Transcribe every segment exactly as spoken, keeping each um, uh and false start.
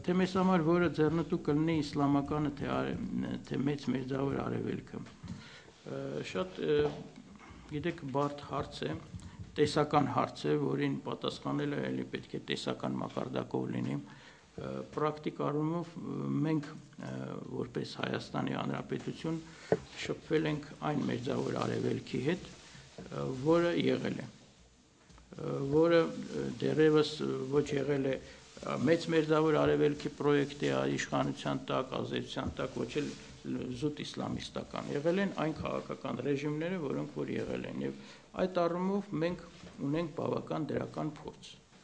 թե մեզ համար որը ձեռնտու կլինի իսլամականը, թե մեծ մերձավոր արևելքը։ Շատ գիտեք բարդ հարց է, տեսական հարց է, որին պատասխանելը էլի պետք է տեսական մակարդակով լինի։ Պրակտիկ առումով մենք որպես Հայաստանի Հանրապետություն շփվել ենք այն մերձավոր արևելքի հետ, որը եղել է, որը դեռևս ոչ եղել է մեծ մերձավոր արևելքի պրոյեկտի իշխանության տակ, ազդեցության տակ, ոչ էլ զուտ իսլամիստական, եղել են այն քաղաքական ռեժիմները, որոնք որ եղել են, եւ այդ առումով մենք ունենք բավական դրական փորձ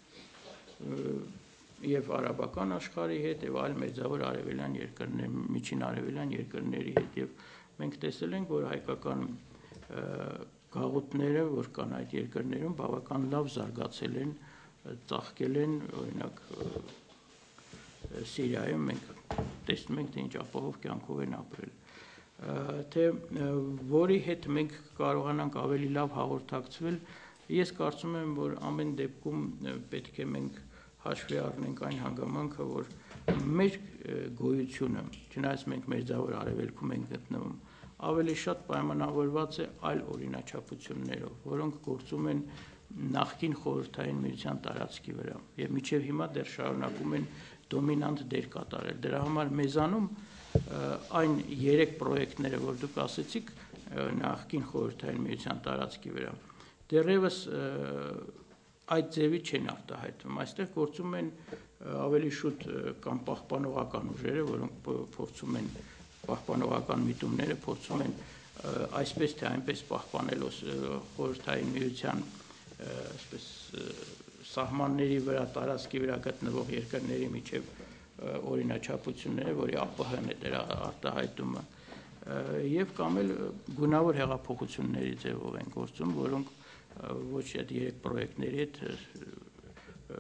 եւ արաբական աշխարհի հետ եւ այլ մերձավոր արևելյան երկրներ, միջին արևելյան երկրների հետ, եւ մենք տեսել ենք, որ հայկական գաղութները, որ կան այդ երկրներում, բավական լավ զարգացել են, ծաղկել են, օրինակ Սիրիայում մենք տեսնում ենք, թե ինչ ապահով կյանքով են ապրել, թե որի հետ մենք կարողանանք ավելի լավ հաղորդակցվել, ես կարծում եմ, որ ամեն դեպքում պետք է մենք հաշվի առնենք այն հանգամանքը, որ մեր գոյությունը, չնայած մենք մերձավոր արևելքում ենք գտնվում, ավելի շատ պայմանավորված է այլ օրինաչափություններով, որոնք գործում են նախկին խորհրդային միության տարածքի վրա եւ մինչեւ հիմա դեռ շարունակում են դոմինանտ դեր կատարել։ Դրա համար մեզանում այն երեք պրոյեկտները, որ դուք ասեցիք նախկին խորհրդային միության տարածքի վրա, դեռևս այդ ձևի չեն արտահայտվում, այստեղ գործում են ավելի շուտ կամ պահպանողական ուժերը, որոնք փորձում են պահպանողական միտումները փորձում են այսպես թե այնպես պահպանել խորհրդային միության այսպես սահմանների վրա, տարածքի վրա գտնվող երկրների միջև օրինաչափությունները, որի ԱՊՀ-ն է դրա արտահայտումը, եւ կամ էլ գունավոր հեղափոխությունների ձևով են գործում, որոնք ոչ այդ երեք պրոյեկտների հետ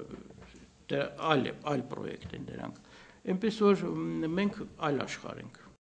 այլ այլ պրոյեկտ են դրանք, այնպես որ մենք այլ աշխարհ ենք։